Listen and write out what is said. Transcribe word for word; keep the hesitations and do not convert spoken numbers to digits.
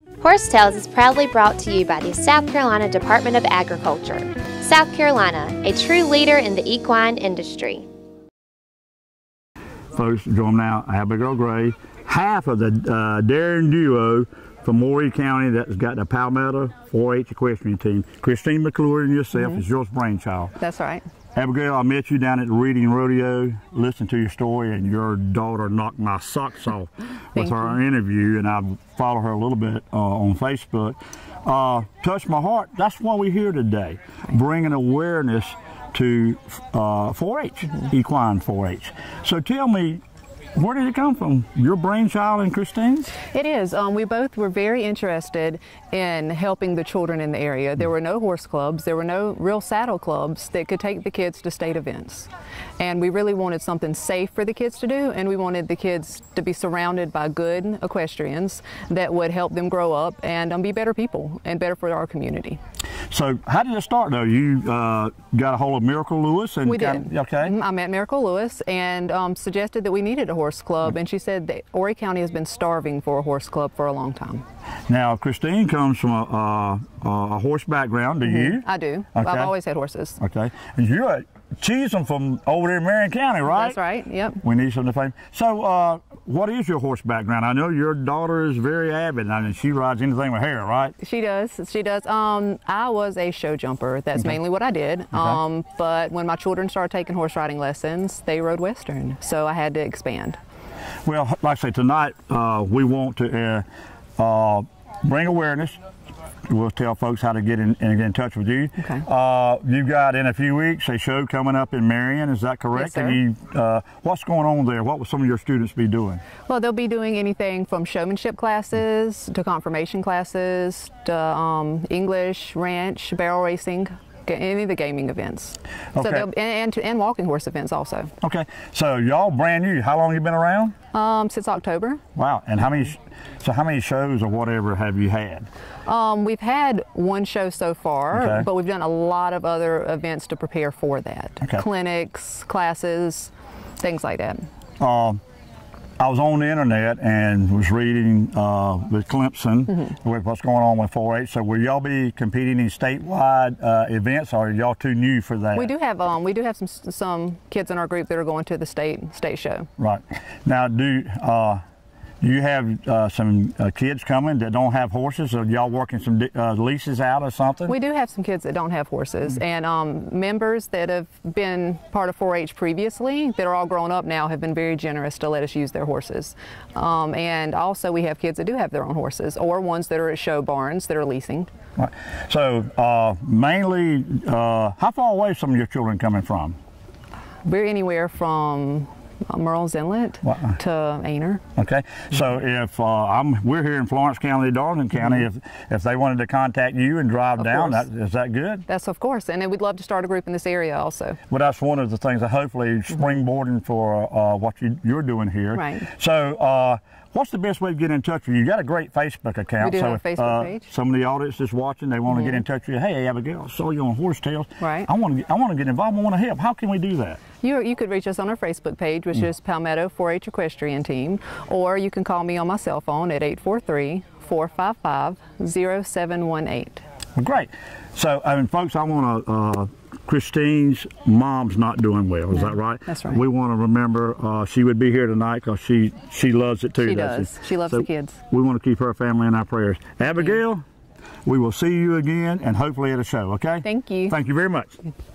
Horse Tales is proudly brought to you by the South Carolina Department of Agriculture. South Carolina, a true leader in the equine industry. Folks, join now Abigail Gray, half of the uh, daring duo from Maury County that's got the Palmetto four H Equestrian Team. Christine McClure and yourself mm-hmm. is your brainchild. That's right. Abigail, I met you down at the Reading Rodeo, listened to your story, and your daughter knocked my socks off with our you. interview, and I follow her a little bit uh, on Facebook. Uh, touched my heart. That's why we're here today, bringing awareness to uh, four H, mm-hmm. equine four H. So tell me, where did it come from? Your brainchild and Christine's? It is. Um, we both were very interested in helping the children in the area. There were no horse clubs. There were no real saddle clubs that could take the kids to state events. And we really wanted something safe for the kids to do, and we wanted the kids to be surrounded by good equestrians that would help them grow up and um, be better people and better for our community. So how did it start, though? You uh, got a hold of Miracle Lewis? And we did. Got, okay. I met Miracle Lewis and um, suggested that we needed a horse club, and she said that Horry County has been starving for a horse club for a long time. Now, Christine comes from a, a, a horse background. Do mm-hmm. you? I do. Okay. I've always had horses. Okay. And you're a Cheesem from over there in Marion County, right? That's right. Yep. We need some to fame. So, uh, what is your horse background? I know your daughter is very avid. I mean, she rides anything with hair, right? She does. She does. Um, I was a show jumper. That's okay. mainly what I did. Okay. Um, but when my children started taking horse riding lessons, they rode Western, so I had to expand. Well, like I say, tonight uh, we want to uh, uh, bring awareness. We'll tell folks how to get in and get in touch with you. Okay. Uh, you've got in a few weeks a show coming up in Marion. Is that correct? Yes, sir. And you, uh, what's going on there? What will some of your students be doing? Well, they'll be doing anything from showmanship classes to confirmation classes to um, English, ranch, barrel racing. Any of the gaming events. Okay. So and, and, and walking horse events also. Okay. So y'all brand new. How long have you been around? Um, since October. Wow. And how many? So how many shows or whatever have you had? Um, we've had one show so far, okay. but we've done a lot of other events to prepare for that. Okay. Clinics, classes, things like that. Um. I was on the internet and was reading uh, with Clemson mm-hmm. with what's going on with four H. So will y'all be competing in statewide uh, events, or are y'all too new for that? We do have um, we do have some some kids in our group that are going to the state state show. Right. Now, do uh, do you have uh, some uh, kids coming that don't have horses? Are y'all working some uh, leases out or something? We do have some kids that don't have horses, mm-hmm. and um, members that have been part of four H previously, that are all grown up now, have been very generous to let us use their horses. Um, and also we have kids that do have their own horses, or ones that are at show barns that are leasing. Right. So uh, mainly, uh, how far away are some of your children coming from? We're anywhere from Merle's Inlet wow. to Aner. Okay, so if uh, I'm, we're here in Florence County, Darlington County, mm-hmm. if if they wanted to contact you and drive of down, that, is that good? That's of course, and we'd love to start a group in this area also. Well, that's one of the things that hopefully springboarding for uh, what you, you're doing here. Right. So. Uh, What's the best way to get in touch with you? You got a great Facebook account. We do so have a Facebook uh, page. Some of the audience that's watching, they want mm-hmm. to get in touch with you. Hey, Abigail, I saw you on Horse Tales. Right. I want to get, I want to get involved. I want to help. How can we do that? You you could reach us on our Facebook page, which mm. is Palmetto four H Equestrian Team, or you can call me on my cell phone at eight four three, four five five, zero seven one eight. Well, great. So, I mean, folks, I want to. Uh, Christine's mom's not doing well, is no, that right? That's right. We want to remember uh, she would be here tonight because she, she loves it too. She does. She, she loves so the kids. We want to keep her family in our prayers. Abigail, yeah. we will see you again and hopefully at a show, okay? Thank you. Thank you very much.